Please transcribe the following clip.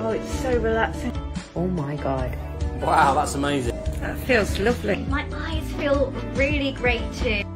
Oh, it's so relaxing. Oh my God. Wow, that's amazing. That feels lovely. My eyes feel really great too.